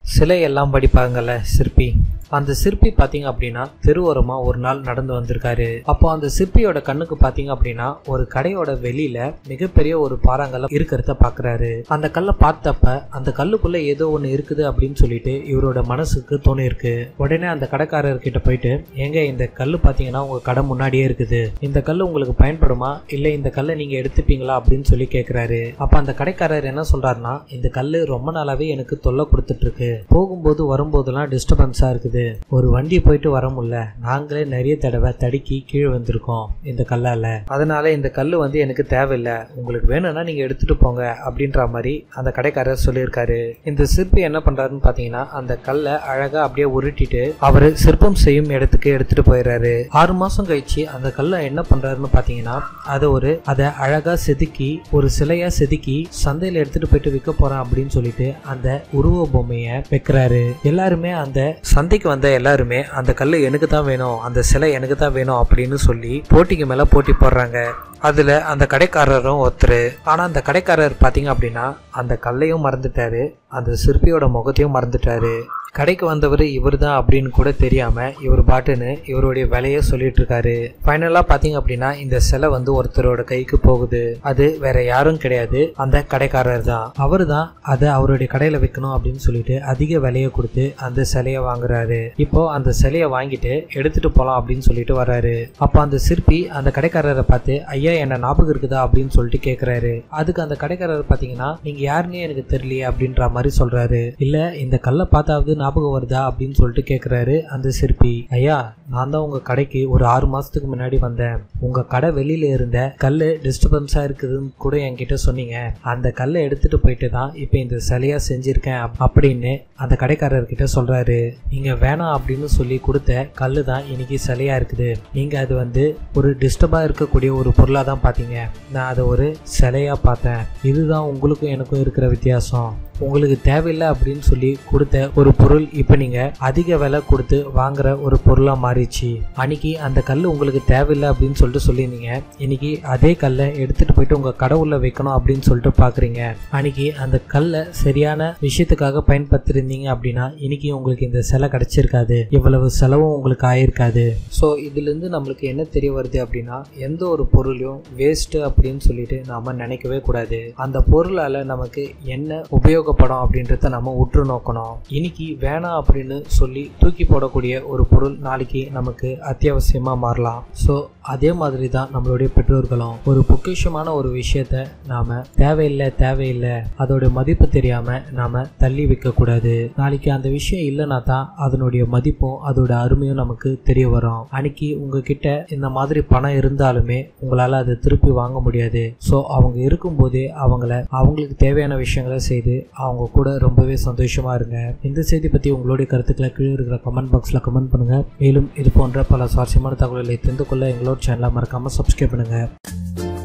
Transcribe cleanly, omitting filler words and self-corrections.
சிலை எல்லாம் வடிப்பாங்கல்ல சிற்பி. அந்த சிற்பி பாத்தீங்க அப்படின்னா தெருவோரமா ஒரு நாள் நடந்து வந்திருக்காரு. அப்போ அந்த சிற்பியோட கண்ணுக்கு பாத்தீங்க அப்படின்னா ஒரு கடையோட வெளியில மிகப்பெரிய ஒரு பாறாங்கல்ல இருக்கிறத பாக்குறாரு. அந்த கல்லை பார்த்தப்ப அந்த கல்லுக்குள்ள ஏதோ ஒண்ணு இருக்குது அப்படின்னு சொல்லிட்டு இவரோட மனசுக்கு தோணிருக்கு. உடனே அந்த கடைக்காரர்கிட்ட போயிட்டு, எங்க இந்த கல்லு பாத்தீங்கன்னா உங்க கடை முன்னாடியே இருக்குது, இந்த கல்லு உங்களுக்கு பயன்படுமா, இல்ல இந்த கல்லை நீங்க எடுத்துப்பீங்களா அப்படின்னு சொல்லி கேக்குறாரு. அப்ப அந்த கடைக்காரர் என்ன சொல்றாருன்னா, இந்த கல்லு ரொம்ப நாளாவே எனக்கு தொல்லை கொடுத்துட்டு இருக்கு, போகும்போது வரும்போதெல்லாம் டிஸ்டர்பன்ஸா இருக்குது, ஒரு வண்டி போயிட்டு வர முடியல, நாங்களே நிறைய தடவை தடுக்கி கீழே வந்திருக்கோம் இந்த கல்லால, அதனால இந்த கல்லு எனக்கு தேவையில்லை, உங்களுக்கு வேணும்னா நீங்க எடுத்துட்டு போங்க அப்படின்ற மாதிரி அந்த கடைக்காரர் சொல்லியிருக்காரு. இந்த சிற்பி என்ன பண்றாருன்னு பாத்தீங்கன்னா அந்த கல்லை அழகா அப்படியே உருட்டிட்டு அவரு சிற்பம் செய்யும் இடத்துக்கு எடுத்துட்டு போயிடுறாரு. 6 மாசம் கழிச்சு அந்த கல்லை என்ன பண்றாருன்னு பாத்தீங்கன்னா அதை அழகா செதுக்கி ஒரு சிலையா செதுக்கி சந்தையில எடுத்துட்டு போயிட்டு விற்க போறேன் அப்படின்னு சொல்லிட்டு அந்த உருவ பொம்மைய வைக்கிறாரு. எல்லாருமே அந்த சந்தைக்கு வந்த எல்லாருமே அந்த கல்லு எனக்கு தான் வேணும், அந்த சிலை எனக்கு தான் வேணும் அப்படின்னு சொல்லி போட்டிக்கு மேல போட்டி போடுறாங்க. அதுல அந்த கடைக்காரரும் ஒருத்தரு. ஆனா அந்த கடைக்காரர் பாத்தீங்க அப்படின்னா அந்த கல்லையும் மறந்துட்டாரு, அந்த சிற்பியோட முகத்தையும் மறந்துட்டாரு. கடைக்கு வந்தவர் இவர் தான் அப்படின்னு கூட தெரியாம இவர் பாட்டுன்னு இவருடைய விலைய சொல்லிட்டு இருக்காரு. ஃபைனலா பாத்தீங்க அப்படின்னா இந்த சிலை ஒருத்தரோட கைக்கு போகுது. அது வேற யாரும் கிடையாது, அந்த கடைக்காரர் தான். அவரு தான் அதை அவருடைய கடையில வைக்கணும் அப்படின்னு சொல்லிட்டு அதிக விலையை கொடுத்து அந்த சிலைய வாங்குறாரு. இப்போ அந்த சிலைய வாங்கிட்டு எடுத்துட்டு போலாம் அப்படின்னு சொல்லிட்டு வர்றாரு. அப்ப அந்த சிற்பி அந்த கடைக்காரரை பார்த்து, ஐயா என்ன ஞாபகம் இருக்குதா அப்படின்னு சொல்லிட்டு கேக்குறாரு. அதுக்கு அந்த கடைக்காரர் பாத்தீங்கன்னா, நீங்க யாருன்னே எனக்கு தெரியலையே அப்படின்ற மாதிரி சொல்றாரு. இல்ல இந்த கல்லை பார்த்தாவது ஞாபகம் வருதா அப்படின்னு சொல்லிட்டு கேக்குறாரு அந்த சிற்பி. ஐயா, நான் தான் உங்க கடைக்கு ஒரு 6 மாசத்துக்கு முன்னாடி வந்தேன், உங்க கடை வெளியில இருந்த கல்லு டிஸ்டர்பன்ஸா இருக்குதுன்னு கூட என்கிட்ட சொன்னீங்க, அந்த கல்லை எடுத்துட்டு போயிட்டு தான் இப்ப இந்த சிலையா செஞ்சிருக்கேன் அப்படின்னு அந்த கடைக்காரர்கிட்ட சொல்றாரு. நீங்க வேணாம் அப்படின்னு சொல்லி கொடுத்த கல்லு தான் இன்னைக்கு சிலையா இருக்குது, நீங்க அது ஒரு டிஸ்டர்பா இருக்கக்கூடிய ஒரு பொருளா தான் பாத்தீங்க, நான் அதை ஒரு சிலையா பார்த்தேன், இதுதான் உங்களுக்கும் எனக்கும் இருக்கிற வித்தியாசம். உங்களுக்கு தேவையில்லை அப்படின்னு சொல்லி கொடுத்த ஒரு பொருள் இப்ப நீங்க அதிக விலை கொடுத்து வாங்குற ஒரு பொருளா மாறிச்சு. அன்னைக்கு அந்த கல் உங்களுக்கு தேவையில்லை அப்படின்னு சொல்லிட்டு சொல்லியிருந்தீங்க, இன்னைக்கு அதே கல்லை எடுத்துட்டு போயிட்டு உங்க கடவுள்ல வைக்கணும் அப்படின்னு சொல்லிட்டு பாக்குறீங்க. அன்னைக்கு அந்த கல்லை சரியான விஷயத்துக்காக பயன்படுத்திருந்தீங்க அப்படின்னா இன்னைக்கு உங்களுக்கு இந்த சிலை கிடைச்சிருக்காது, இவ்வளவு செலவும் உங்களுக்கு ஆயிருக்காது. ஸோ இதுல இருந்து நம்மளுக்கு என்ன தெரிய வருது அப்படின்னா, எந்த ஒரு பொருளையும் வேஸ்ட் அப்படின்னு சொல்லிட்டு நாம நினைக்கவே கூடாது. அந்த பொருளால நமக்கு என்ன உபயோகப்படும் அப்படின்றத நம்ம உற்று நோக்கணும். இன்னைக்கு வேணாம் அப்படின்னு சொல்லி தூக்கி போடக்கூடிய ஒரு பொருள் நாளைக்கு நமக்கு அத்தியாவசியமா மாறலாம். ஸோ அதே மாதிரி தான் நம்மளுடைய பெற்றோர்களும் ஒரு பொக்கிஷமான ஒரு விஷயத்த நாம தேவையில்லை அதோட மதிப்பு தெரியாம நாம தள்ளி வைக்க கூடாது. நாளைக்கு அந்த விஷயம் இல்லைன்னா தான் அதனுடைய மதிப்பும் அதோட அருமையும் நமக்கு தெரிய வரும். அன்னைக்கு உங்ககிட்ட இந்த மாதிரி பணம் இருந்தாலுமே உங்களால அதை திருப்பி வாங்க முடியாது. ஸோ அவங்க இருக்கும்போதே அவங்களுக்கு தேவையான விஷயங்களை செய்து அவங்க கூட ரொம்பவே சந்தோஷமா இருங்க. இந்த செய்தி பத்தி உங்களுடைய கருத்துக்களை கீழே இருக்கிற கமெண்ட் பாக்ஸ்ல கமெண்ட் பண்ணுங்க. மேலும் இது போன்ற பல சுவாரஸ்யமான தகவல்களை தெரிந்து கொள்ள எங்களோட சேனலை மறக்காம சப்ஸ்கிரைப் பண்ணுங்க.